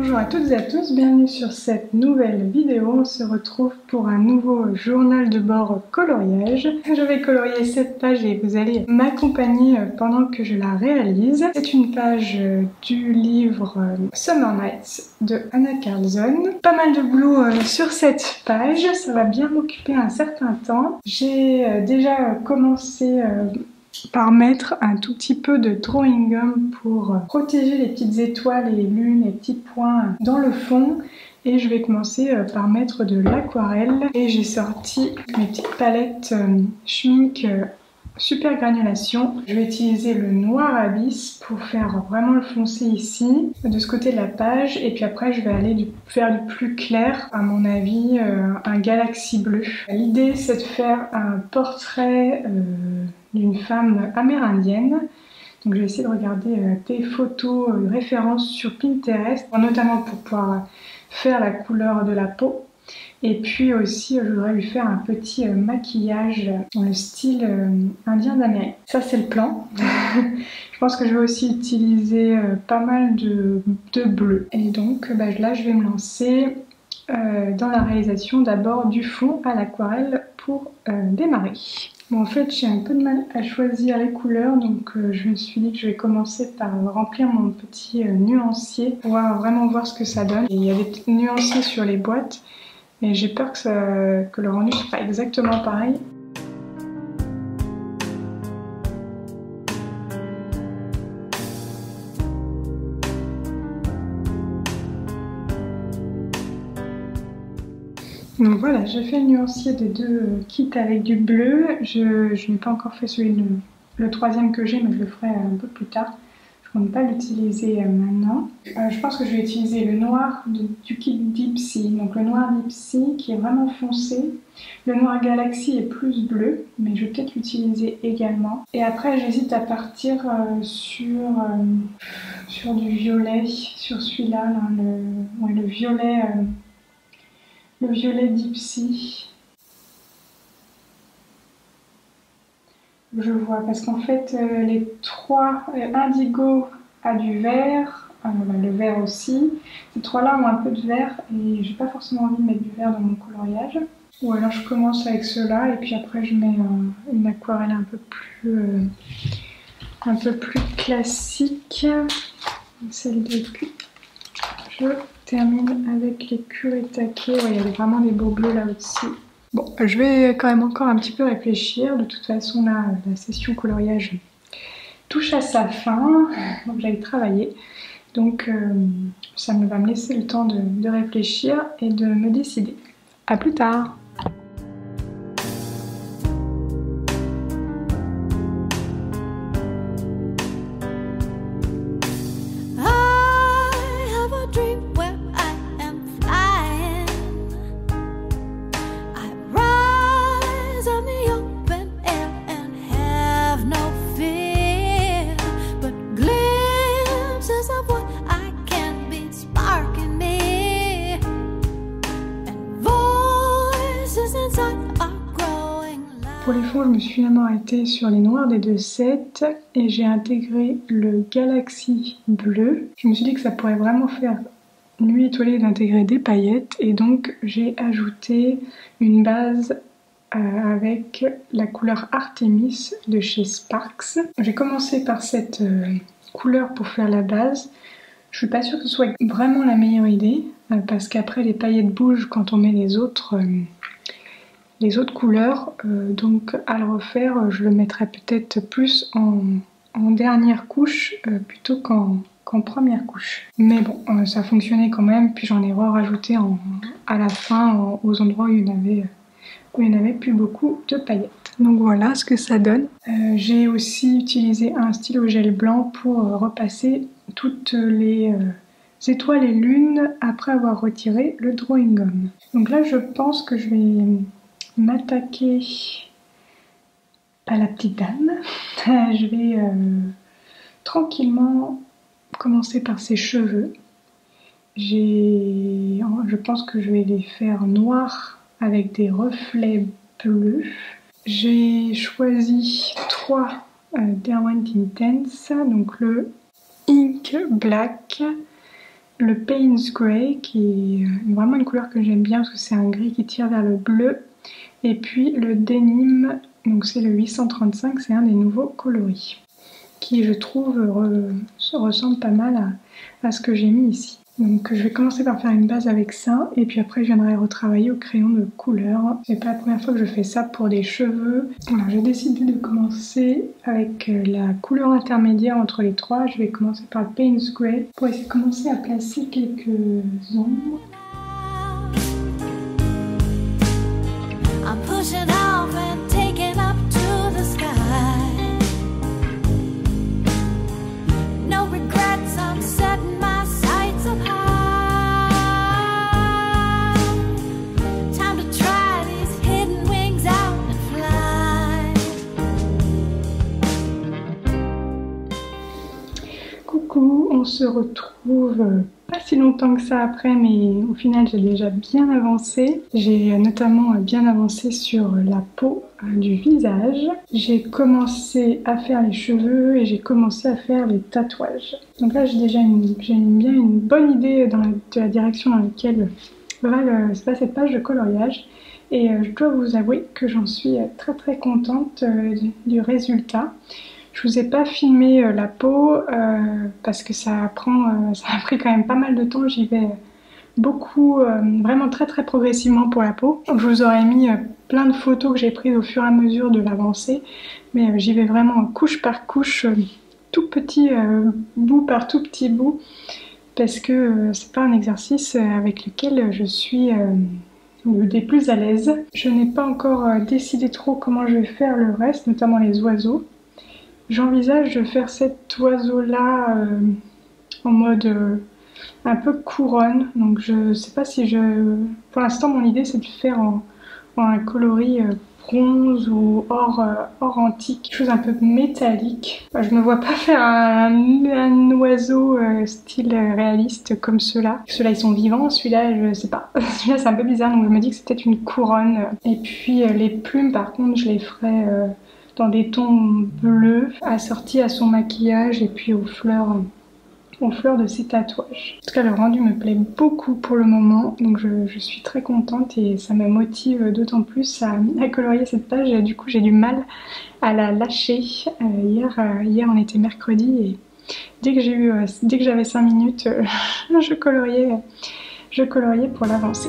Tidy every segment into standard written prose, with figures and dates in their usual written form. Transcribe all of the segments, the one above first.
Bonjour à toutes et à tous, bienvenue sur cette nouvelle vidéo. On se retrouve pour un nouveau journal de bord coloriage. Je vais colorier cette page et vous allez m'accompagner pendant que je la réalise. C'est une page du livre Summer Nights de Anna Carlson. Pas mal de boulot sur cette page, ça va bien m'occuper un certain temps. J'ai déjà commencé par mettre un tout petit peu de drawing gum pour protéger les petites étoiles et lunes et petits points dans le fond, et je vais commencer par mettre de l'aquarelle. Et j'ai sorti mes petites palettes Schmincke Super Granulation. Je vais utiliser le noir abyss pour faire vraiment le foncé ici, de ce côté de la page, et puis après je vais aller faire du plus clair, à mon avis un galaxie bleu. L'idée c'est de faire un portrait d'une femme amérindienne. Donc je vais essayer de regarder des photos références sur Pinterest, notamment pour pouvoir faire la couleur de la peau. Et puis aussi je voudrais lui faire un petit maquillage dans le style indien d'Amérique. Ça c'est le plan. Je pense que je vais aussi utiliser pas mal de bleu. Et donc là je vais me lancer dans la réalisation d'abord du fond à l'aquarelle pour démarrer. Bon, en fait j'ai un peu de mal à choisir les couleurs, donc je me suis dit que je vais commencer par remplir mon petit nuancier pour vraiment voir ce que ça donne. Et il y a des petits nuanciers sur les boîtes, mais j'ai peur que le rendu soit pas exactement pareil. Donc voilà, j'ai fait le nuancier des deux kits avec du bleu. Je n'ai pas encore fait le troisième que j'ai, mais je le ferai un peu plus tard. Je ne compte pas l'utiliser maintenant. Je pense que je vais utiliser le noir du kit Deep Sea. Donc le noir Deep Sea qui est vraiment foncé. Le noir Galaxy est plus bleu, mais je vais peut-être l'utiliser également. Et après j'hésite à partir sur du violet, sur celui-là, le violet. Le violet Deep Sea. Je vois, parce qu'en fait, les trois, indigo a du vert, le vert aussi. Ces trois-là ont un peu de vert et j'ai pas forcément envie de mettre du vert dans mon coloriage. Ou alors je commence avec ceux-là et puis après je mets une aquarelle un peu plus classique. Celle de cul. Je termine avec les Kuretake. Ouais, il y avait vraiment des beaux bleus là aussi. Bon, je vais quand même encore un petit peu réfléchir. De toute façon, là, la session coloriage touche à sa fin. Donc j'allais travailler. Donc ça va me laisser le temps de réfléchir et de me décider. À plus tard! Pour les fonds, je me suis finalement arrêtée sur les noirs des deux sets et j'ai intégré le Galaxy bleu. Je me suis dit que ça pourrait vraiment faire nuit étoilée d'intégrer des paillettes, et donc j'ai ajouté une base avec la couleur Artemis de chez Sparks. J'ai commencé par cette couleur pour faire la base. Je suis pas sûre que ce soit vraiment la meilleure idée parce qu'après les paillettes bougent quand on met les autres couleurs, donc à le refaire je le mettrai peut-être plus en dernière couche plutôt qu'en première couche. Mais bon, ça fonctionnait quand même, puis j'en ai rajouté à la fin aux endroits où il n'y en avait plus beaucoup de paillettes. Donc voilà ce que ça donne. J'ai aussi utilisé un stylo gel blanc pour repasser toutes les étoiles et lunes après avoir retiré le drawing gum. Donc là je pense que je vais m'attaquer à la petite dame. Je vais tranquillement commencer par ses cheveux. Je pense que je vais les faire noirs avec des reflets bleus. J'ai choisi 3 Derwent Intense, donc le Ink Black, le Payne's Grey, qui est vraiment une couleur que j'aime bien parce que c'est un gris qui tire vers le bleu. Et puis le Denim, donc c'est le 835, c'est un des nouveaux coloris, qui je trouve ressemble pas mal à ce que j'ai mis ici. Donc je vais commencer par faire une base avec ça et puis après je viendrai retravailler au crayon de couleur. C'est pas la première fois que je fais ça pour des cheveux. Alors j'ai décidé de commencer avec la couleur intermédiaire entre les trois. Je vais commencer par le Payne's Grey pour essayer de commencer à placer quelques ombres. Coucou, on se retrouve pas si longtemps que ça après, mais au final j'ai déjà bien avancé. J'ai notamment bien avancé sur la peau du visage. J'ai commencé à faire les cheveux et j'ai commencé à faire les tatouages. Donc là j'ai déjà bien une bonne idée de la direction dans laquelle va se passer cette page de coloriage. Et je dois vous avouer que j'en suis très contente du résultat. Je vous ai pas filmé la peau parce que ça a pris quand même pas mal de temps. J'y vais beaucoup, vraiment très progressivement pour la peau. Je vous aurais mis plein de photos que j'ai prises au fur et à mesure de l'avancée, mais j'y vais vraiment couche par couche, tout petit bout par tout petit bout, parce que c'est pas un exercice avec lequel je suis des plus à l'aise. Je n'ai pas encore décidé trop comment je vais faire le reste, notamment les oiseaux. J'envisage de faire cet oiseau-là en mode un peu couronne. Donc je sais pas si Pour l'instant, mon idée c'est de faire en un coloris bronze ou or antique, quelque chose un peu métallique. Je me vois pas faire un oiseau style réaliste comme ceux-là. Ceux-là ils sont vivants, celui-là je sais pas. Celui-là c'est un peu bizarre, donc je me dis que c'est peut-être une couronne. Et puis les plumes par contre je les ferai dans des tons bleus, assortis à son maquillage et puis aux fleurs de ses tatouages. En tout cas, le rendu me plaît beaucoup pour le moment, donc je suis très contente et ça me motive d'autant plus à colorier cette page. Du coup, j'ai du mal à la lâcher. Hier, on était mercredi et dès que j'avais 5 minutes, je coloriais pour l'avancer.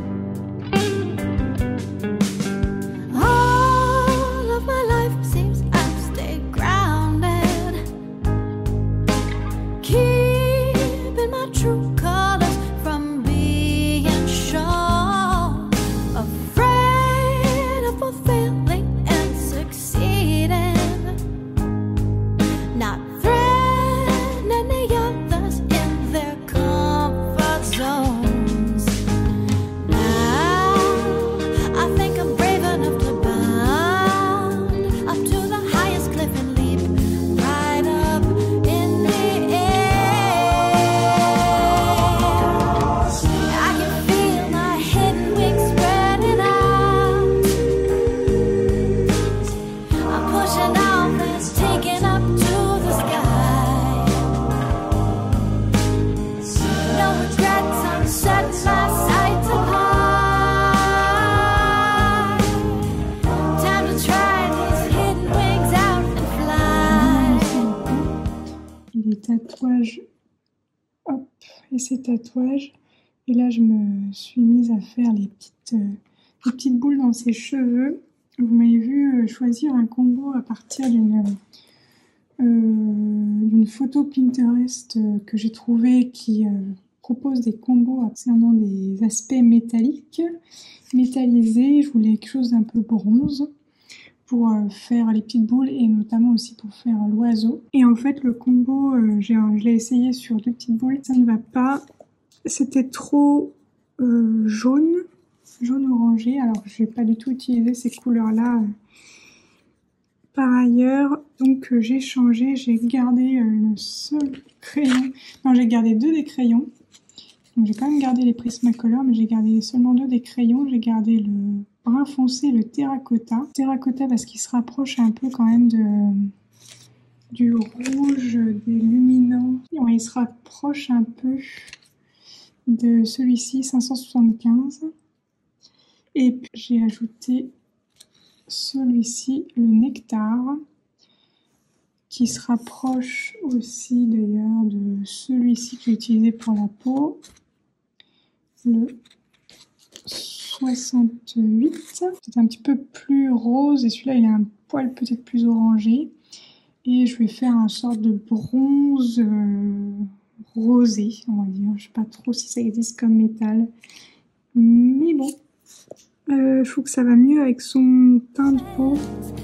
Tatouages, hop, et ces tatouages, et là je me suis mise à faire les petites boules dans ses cheveux. Vous m'avez vu choisir un combo à partir d'une photo Pinterest que j'ai trouvée qui propose des combos concernant des aspects métallisés. Je voulais quelque chose d'un peu bronze pour faire les petites boules et notamment aussi pour faire l'oiseau. Et en fait le combo, je l'ai essayé sur 2 petites boules, ça ne va pas. C'était trop jaune orangé, alors je vais pas du tout utiliser ces couleurs là par ailleurs. Donc j'ai changé, j'ai gardé le seul crayon, non j'ai gardé 2 des crayons. Donc j'ai quand même gardé les Prismacolor, mais j'ai gardé seulement 2 des crayons. J'ai gardé le brun foncé, le terracotta. Terracotta parce qu'il se rapproche un peu quand même du rouge, des luminants. Ouais, il se rapproche un peu de celui-ci 575. Et puis j'ai ajouté celui-ci, le Nectar, qui se rapproche aussi d'ailleurs de celui-ci qui est utilisé pour la peau, le 68. C'est un petit peu plus rose et celui-là il a un poil peut-être plus orangé. Et je vais faire un sorte de bronze rosé, on va dire. Je sais pas trop si ça existe comme métal, mais bon, je trouve que ça va mieux avec son teint de peau.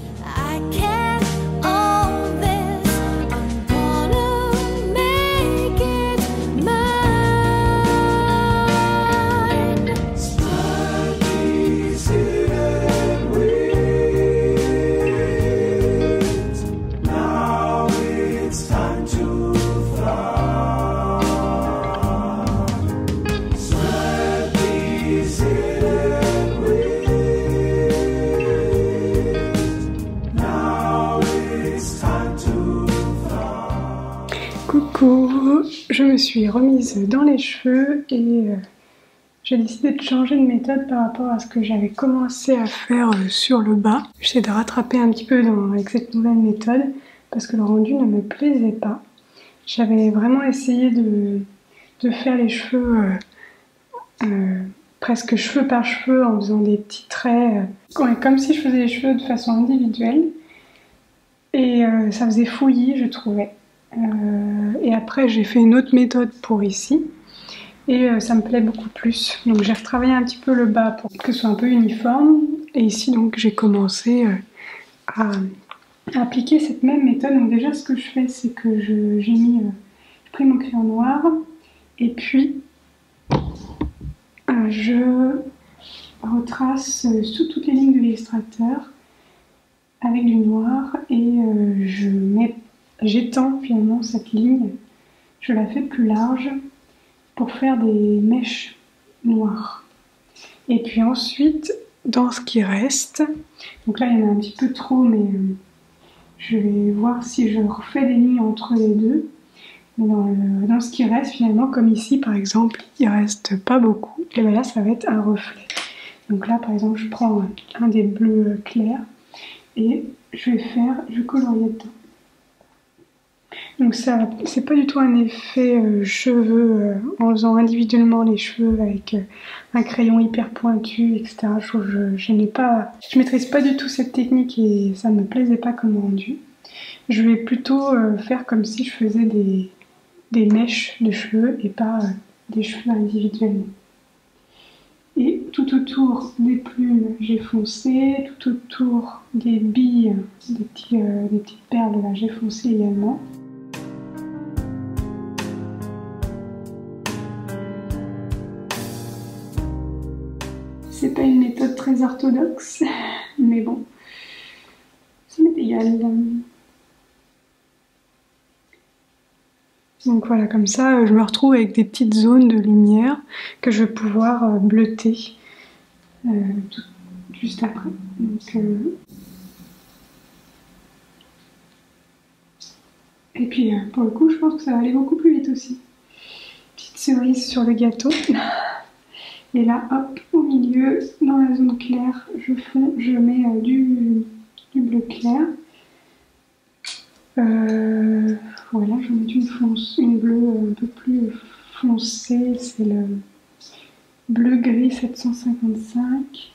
Coucou, je me suis remise dans les cheveux et j'ai décidé de changer de méthode par rapport à ce que j'avais commencé à faire sur le bas. J'essaie de rattraper un petit peu avec cette nouvelle méthode parce que le rendu ne me plaisait pas. J'avais vraiment essayé de faire les cheveux presque cheveux par cheveux en faisant des petits traits, comme si je faisais les cheveux de façon individuelle. Et ça faisait fouillis, je trouvais. Et après j'ai fait une autre méthode pour ici et ça me plaît beaucoup plus, donc j'ai retravaillé un petit peu le bas pour que ce soit un peu uniforme. Et ici donc j'ai commencé à appliquer cette même méthode. Donc déjà ce que je fais, c'est que j'ai pris mon crayon noir et puis je retrace sous toutes les lignes de l'illustrateur avec du noir et j'étends finalement cette ligne, je la fais plus large pour faire des mèches noires. Et puis ensuite, dans ce qui reste, donc là il y en a un petit peu trop, mais je vais voir si je refais des lignes entre les deux. Mais dans ce qui reste finalement, comme ici par exemple, il reste pas beaucoup, et bien là ça va être un reflet. Donc là par exemple je prends un des bleus clairs et je vais colorier dedans. Donc ça, c'est pas du tout un effet cheveux en faisant individuellement les cheveux avec un crayon hyper pointu, etc. Je maîtrise pas du tout cette technique et ça me plaisait pas comme rendu. Je vais plutôt faire comme si je faisais des mèches de cheveux et pas des cheveux individuellement. Et tout autour des plumes, j'ai foncé, tout autour des billes, des petites perles là, j'ai foncé également. C'est pas une méthode très orthodoxe, mais bon, ça m'est égal. Donc voilà, comme ça, je me retrouve avec des petites zones de lumière que je vais pouvoir bleuter juste après. Donc, et puis pour le coup, je pense que ça va aller beaucoup plus vite aussi. Petite cerise sur le gâteau. Et là, hop, au milieu, dans la zone claire, je mets du bleu clair. Voilà, je vais mettre une bleue un peu plus foncée, c'est le bleu gris 755.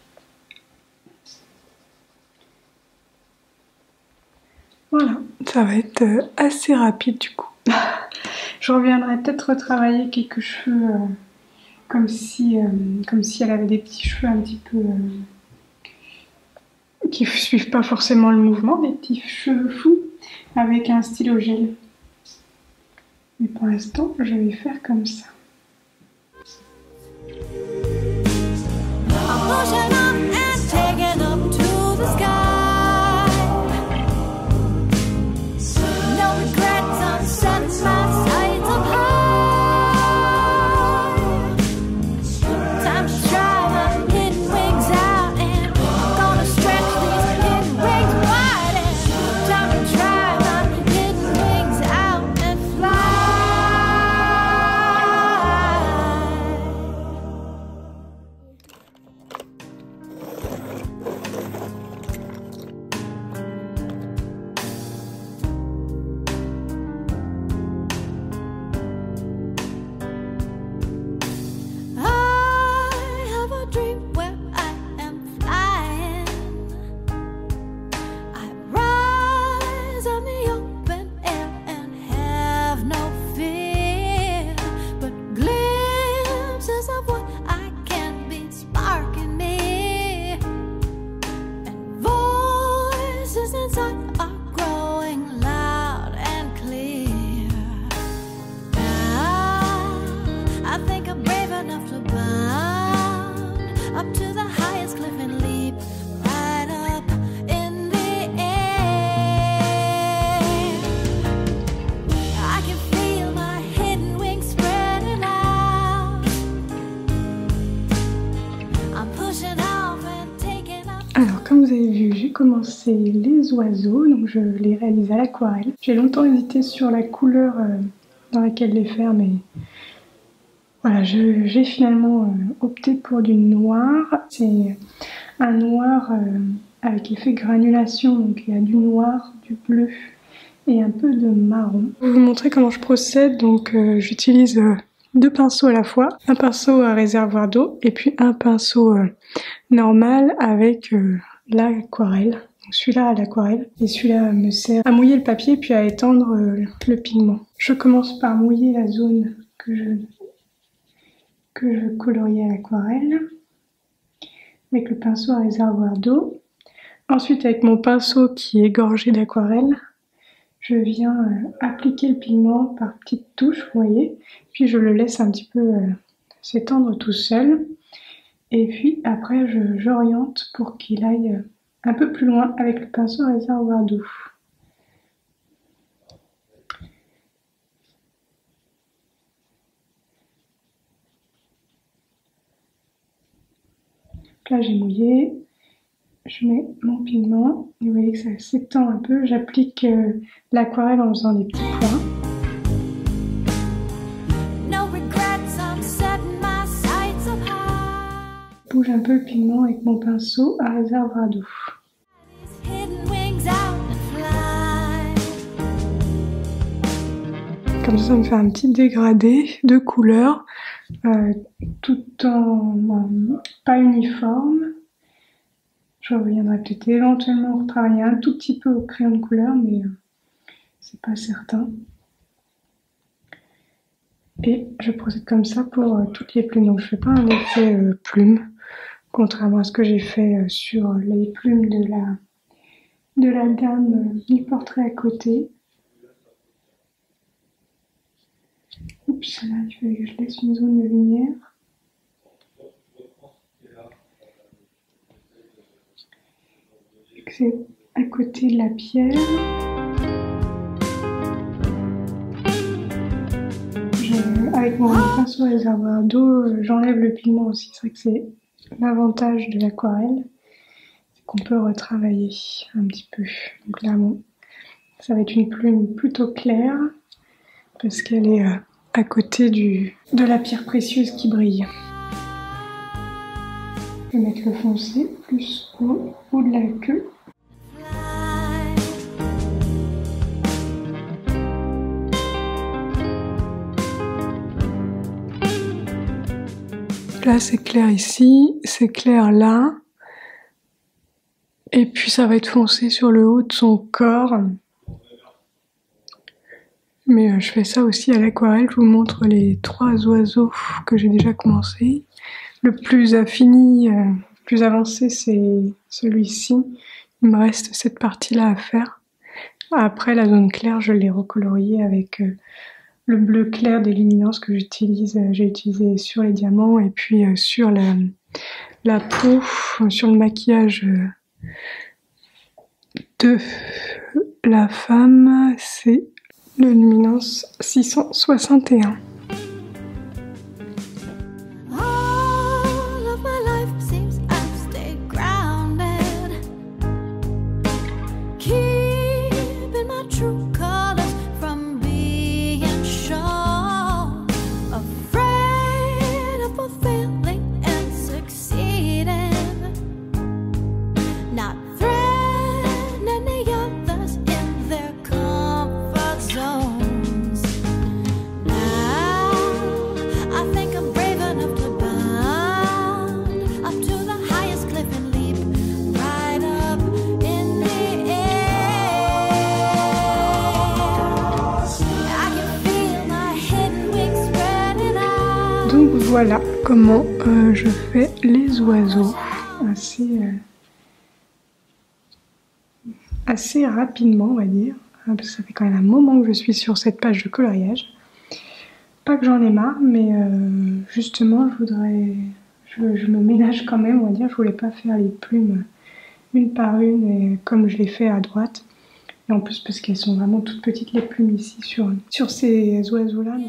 Voilà, ça va être assez rapide du coup. Je reviendrai peut-être retravailler quelques cheveux comme si elle avait des petits cheveux un petit peu qui suivent pas forcément le mouvement, des petits cheveux fous avec un stylo gel. Mais pour l'instant, je vais faire comme ça. c'est les oiseaux, donc je les réalise à l'aquarelle. J'ai longtemps hésité sur la couleur dans laquelle les faire, mais voilà, j'ai finalement opté pour du noir. C'est un noir avec effet granulation, donc il y a du noir, du bleu et un peu de marron. Je vais vous montrer comment je procède. Donc j'utilise deux pinceaux à la fois, un pinceau à réservoir d'eau et puis un pinceau normal avec l'aquarelle. Celui-là à l'aquarelle et celui-là me sert à mouiller le papier puis à étendre le pigment. Je commence par mouiller la zone que je colorie à l'aquarelle avec le pinceau à réservoir d'eau. Ensuite, avec mon pinceau qui est gorgé d'aquarelle, je viens appliquer le pigment par petites touches, vous voyez, puis je le laisse un petit peu s'étendre tout seul. Et puis après, j'oriente pour qu'il aille un peu plus loin avec le pinceau à réservoir d'eau. Là, j'ai mouillé. Je mets mon pigment, et vous voyez que ça s'étend un peu. J'applique l'aquarelle en faisant des petits points. Je bouge un peu le pigment avec mon pinceau à réservoir d'eau. Comme ça me fait un petit dégradé de couleurs, tout en pas uniforme. Je reviendrai peut-être éventuellement retravailler un tout petit peu au crayon de couleur, mais c'est pas certain. Et je procède comme ça pour toutes les plumes. Donc je fais pas un effet plume, contrairement à ce que j'ai fait sur les plumes de la dame du portrait à côté. Oups, là il fallait que je laisse une zone de lumière. C'est à côté de la pierre. Avec mon pinceau réservoir d'eau, j'enlève le pigment aussi. C'est vrai que c'est l'avantage de l'aquarelle, c'est qu'on peut retravailler un petit peu. Donc là, bon, ça va être une plume plutôt claire parce qu'elle est à côté de la pierre précieuse qui brille. Je vais mettre le foncé plus au haut de la queue. Là c'est clair ici, c'est clair là. Et puis ça va être foncé sur le haut de son corps. Mais je fais ça aussi à l'aquarelle. Je vous montre les 3 oiseaux que j'ai déjà commencé. Le plus fini, plus avancé, c'est celui-ci. Il me reste cette partie-là à faire. Après, la zone claire, je l'ai recoloriée avec le bleu clair des luminances que j'utilise. J'ai utilisé sur les diamants et puis sur la peau, sur le maquillage de la femme. C'est le luminance 661. Donc voilà comment je fais les oiseaux, assez rapidement on va dire, parce que ça fait quand même un moment que je suis sur cette page de coloriage. Pas que j'en ai marre, mais justement je me ménage quand même, on va dire. Je voulais pas faire les plumes une par une comme je l'ai fait à droite. Et en plus parce qu'elles sont vraiment toutes petites les plumes ici sur ces oiseaux là.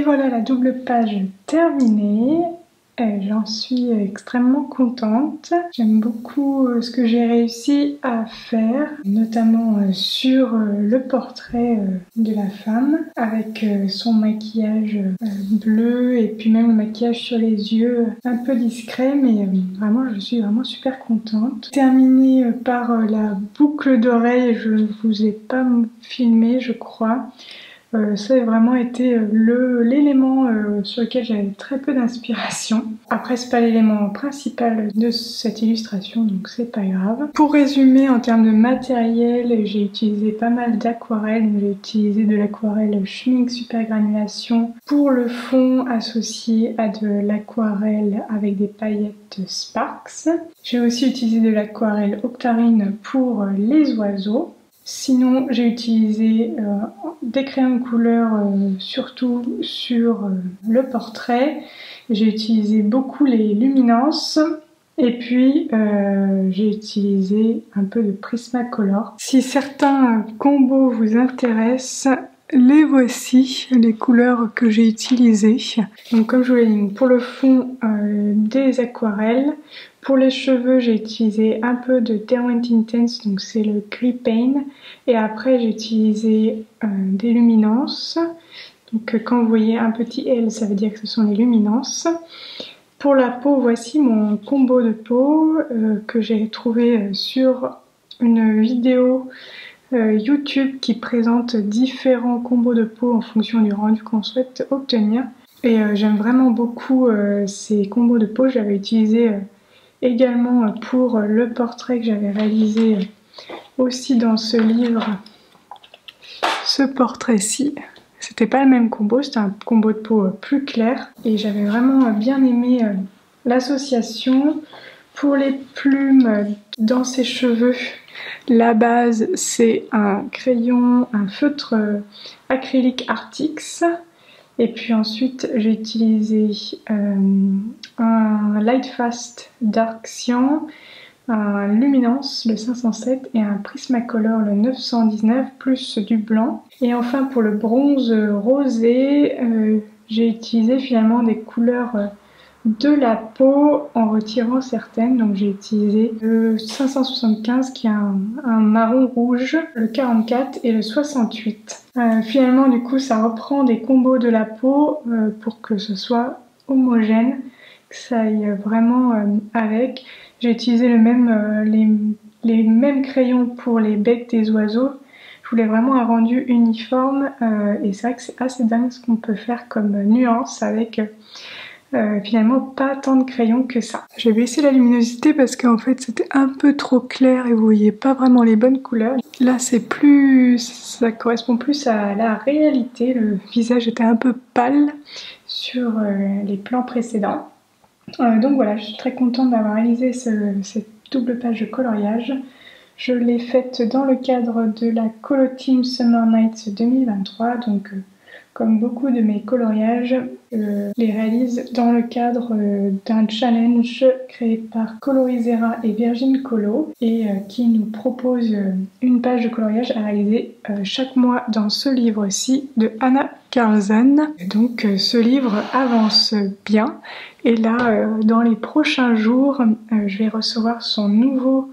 voilà la double page terminée. J'en suis extrêmement contente. J'aime beaucoup ce que j'ai réussi à faire, notamment sur le portrait de la femme, avec son maquillage bleu et puis même le maquillage sur les yeux un peu discret, mais vraiment je suis vraiment super contente. Terminée par la boucle d'oreille, je ne vous ai pas filmé je crois. Ça a vraiment été l'élément sur lequel j'avais très peu d'inspiration. Après c'est pas l'élément principal de cette illustration donc c'est pas grave. Pour résumer en termes de matériel, j'ai utilisé pas mal d'aquarelle. J'ai utilisé de l'aquarelle Schmincks Super Granulation pour le fond associé à de l'aquarelle avec des paillettes Sparks. J'ai aussi utilisé de l'aquarelle Octarine pour les oiseaux. Sinon, j'ai utilisé des crayons de couleur surtout sur le portrait. J'ai utilisé beaucoup les luminances et puis j'ai utilisé un peu de Prismacolor. Si certains combos vous intéressent, les voici, les couleurs que j'ai utilisées. Donc comme je vous l'ai dit, pour le fond des aquarelles. Pour les cheveux, j'ai utilisé un peu de Derwent Intense, donc c'est le Gris Pain. Et après, j'ai utilisé des luminances. Donc quand vous voyez un petit L, ça veut dire que ce sont les luminances. Pour la peau, voici mon combo de peau que j'ai trouvé sur une vidéo YouTube qui présente différents combos de peau en fonction du rendu qu'on souhaite obtenir. Et j'aime vraiment beaucoup ces combos de peau. J'avais utilisé également pour le portrait que j'avais réalisé aussi dans ce livre, ce portrait-ci. C'était pas le même combo, c'était un combo de peau plus clair et j'avais vraiment bien aimé l'association. Pour les plumes dans ses cheveux, la base c'est un crayon, un feutre acrylique Artix. Et puis ensuite j'ai utilisé un Lightfast Dark Cyan, un Luminance le 507 et un Prismacolor le 919 plus du blanc. Et enfin pour le bronze rosé, j'ai utilisé finalement des couleurs de la peau en retirant certaines. Donc j'ai utilisé le 575 qui est un marron rouge, le 44 et le 68. Finalement du coup ça reprend des combos de la peau pour que ce soit homogène, que ça aille vraiment avec. J'ai utilisé les mêmes crayons pour les becs des oiseaux. Je voulais vraiment un rendu uniforme et c'est vrai que c'est assez dingue ce qu'on peut faire comme nuance avec finalement pas tant de crayons que ça. J'ai baissé la luminosité parce qu'en fait c'était un peu trop clair et vous voyez pas vraiment les bonnes couleurs. Là c'est plus, ça correspond plus à la réalité. Le visage était un peu pâle sur les plans précédents. Donc voilà, je suis très contente d'avoir réalisé cette double page de coloriage. Je l'ai faite dans le cadre de la Colo Team Summer Nights 2023, donc comme beaucoup de mes coloriages, les réalise dans le cadre d'un challenge créé par Colorisera et Virgin Colo et qui nous propose une page de coloriage à réaliser chaque mois dans ce livre-ci de Anna Karlzon. Donc ce livre avance bien et là dans les prochains jours je vais recevoir son nouveau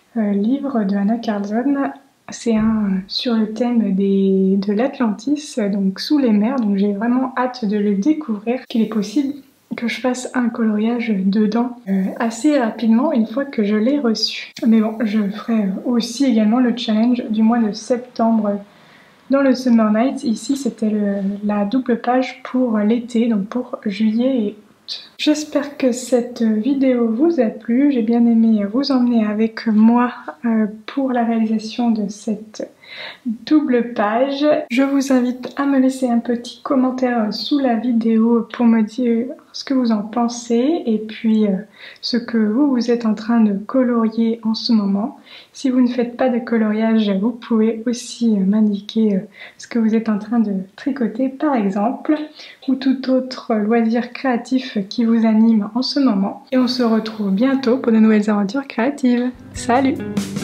livre de Anna Karlzon. C'est un sur le thème de l'Atlantis, donc sous les mers, donc j'ai vraiment hâte de le découvrir, qu'il est possible que je fasse un coloriage dedans assez rapidement une fois que je l'ai reçu. Mais bon, je ferai aussi également le challenge du mois de septembre dans le Summer Nights. Ici c'était la double page pour l'été, donc pour juillet et j'espère que cette vidéo vous a plu. J'ai bien aimé vous emmener avec moi pour la réalisation de cette double page. Je vous invite à me laisser un petit commentaire sous la vidéo pour me dire ce que vous en pensez et puis ce que vous êtes en train de colorier en ce moment. Si vous ne faites pas de coloriage, vous pouvez aussi m'indiquer ce que vous êtes en train de tricoter par exemple, ou tout autre loisir créatif qui vous anime en ce moment. Et on se retrouve bientôt pour de nouvelles aventures créatives. Salut!